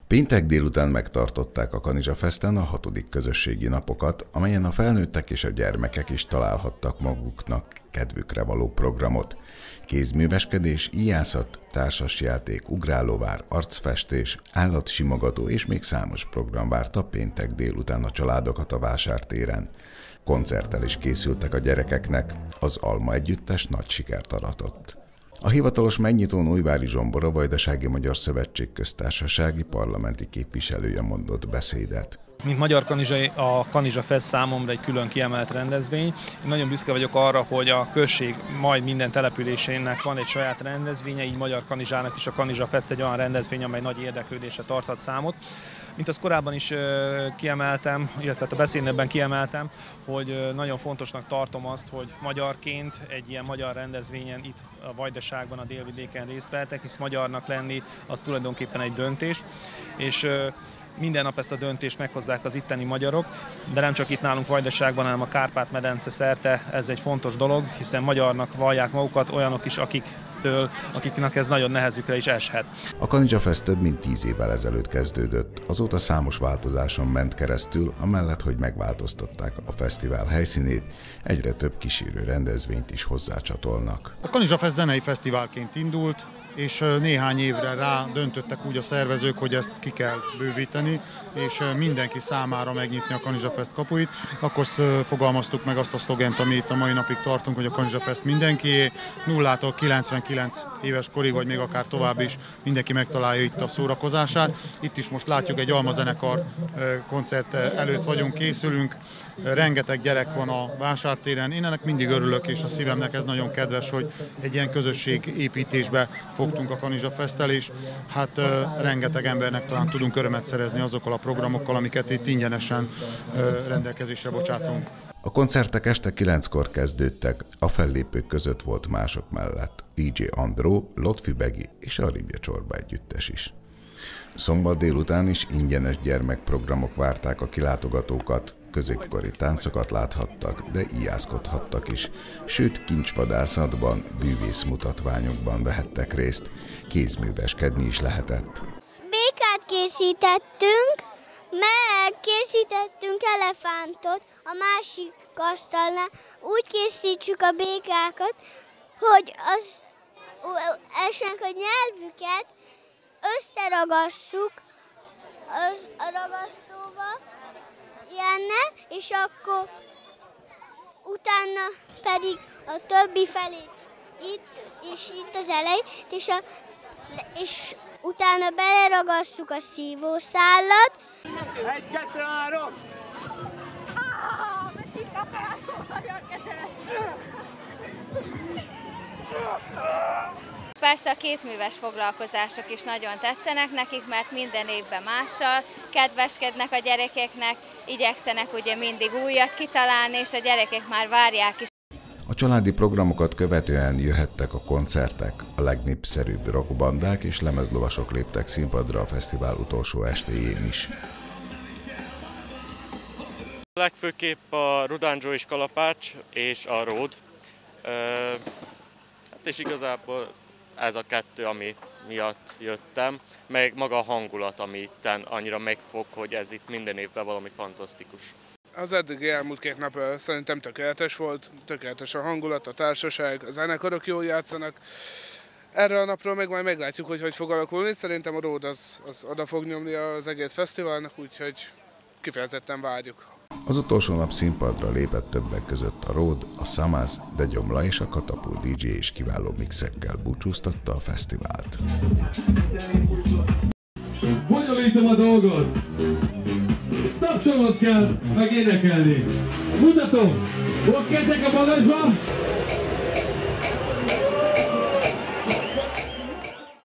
Péntek délután megtartották a Kanizsafesten a 6. közösségi napokat, amelyen a felnőttek és a gyermekek is találhattak maguknak kedvükre való programot. Kézműveskedés, íjászat, társasjáték, ugrálóvár, arcfestés, állatsimogató és még számos program várta péntek délután a családokat a vásártéren. Koncerttel is készültek a gyerekeknek, az Alma együttes nagy sikert aratott. A hivatalos megnyitón Újvári Zsombor, a Vajdasági Magyar Szövetség köztársasági parlamenti képviselője mondott beszédet. Mint magyar kanizsai, a Kanizsafest számomra egy külön kiemelt rendezvény. Én nagyon büszke vagyok arra, hogy a község majd minden településének van egy saját rendezvénye, így Magyar Kanizsának is a Kanizsafest egy olyan rendezvény, amely nagy érdeklődésre tarthat számot. Mint azt korábban is kiemeltem, illetve a beszédemben kiemeltem, hogy nagyon fontosnak tartom azt, hogy magyarként egy ilyen magyar rendezvényen itt a Vajdaságban, a Délvidéken részt vehetek, hisz magyarnak lenni az tulajdonképpen egy döntés, és minden nap ezt a döntést meghozzák az itteni magyarok, de nem csak itt nálunk Vajdaságban, hanem a Kárpát-medence szerte ez egy fontos dolog, hiszen magyarnak vallják magukat olyanok is, akiknek ez nagyon nehezükre is eshet. A Kanizsafest több mint 10 évvel ezelőtt kezdődött, azóta számos változáson ment keresztül, amellett, hogy megváltoztatták a fesztivál helyszínét, egyre több kísérő rendezvényt is hozzácsatolnak. A Kanizsafest zenei fesztiválként indult, és néhány évre rá döntöttek úgy a szervezők, hogy ezt ki kell bővíteni, és mindenki számára megnyitni a Kanizsafest kapuit. Akkor fogalmaztuk meg azt a szlogent, amit a mai napig tartunk, hogy a Kanizsafest mindenkié, 0-tól 99 éves korig, vagy még akár tovább is mindenki megtalálja itt a szórakozását. Itt is most látjuk, egy Alma zenekar koncert előtt vagyunk, készülünk. Rengeteg gyerek van a vásártéren. Én ennek mindig örülök, és a szívemnek ez nagyon kedves, hogy egy ilyen közösségépítésbe fogtunk a Kanizsafesttel, és hát rengeteg embernek talán tudunk örömet szerezni azokkal a programokkal, amiket itt ingyenesen rendelkezésre bocsátunk. A koncertek este 9-kor kezdődtek, a fellépők között volt mások mellett DJ Andró, Lotfi Begi és a Ribja Csorba együttes is. Szombat délután is ingyenes gyermekprogramok várták a kilátogatókat, középkori táncokat láthattak, de íjászkodhattak is, sőt kincsvadászatban, bűvészmutatványokban vehettek részt, kézműveskedni is lehetett. Békát készítettünk, meg készítettünk elefántot a másik asztalnál. Úgy készítsük a békákat, hogy az esetleg a nyelvüket összeragasszuk a ragasztóval, ilyenne, és akkor utána pedig a többi felét itt és itt az elején, és utána beleragasszuk a szívószálat. 1, 2, 3! Persze a kézműves foglalkozások is nagyon tetszenek nekik, mert minden évben mással kedveskednek a gyerekeknek, igyekszenek ugye mindig újat kitalálni, és a gyerekek már várják is. A családi programokat követően jöhettek a koncertek, a legnépszerűbb rockbandák és lemezlovasok léptek színpadra a fesztivál utolsó estéjén is. Legfőképp a Rudánzsó és Kalapács és a Ród. Hát és igazából ez a kettő, ami miatt jöttem, meg maga a hangulat, ami itten annyira megfog, hogy ez itt minden évben valami fantasztikus. Az eddigi elmúlt 2 nap szerintem tökéletes volt, tökéletes a hangulat, a társaság, a zenekarok jól játszanak. Erre a napról meg majd meglátjuk, hogy fog alakulni. Szerintem a Ród az oda fog nyomni az egész fesztiválnak, úgyhogy kifejezetten várjuk. Az utolsó nap színpadra lépett többek között a Ród, a Szamász, de Gyomla és a Katapult DJ és kiváló mixekkel búcsúztatta a fesztivált. Bonyolítom a dolgot! Tapsolnod kell, meg énekelni. Mutatom! Ott kezek a magasba!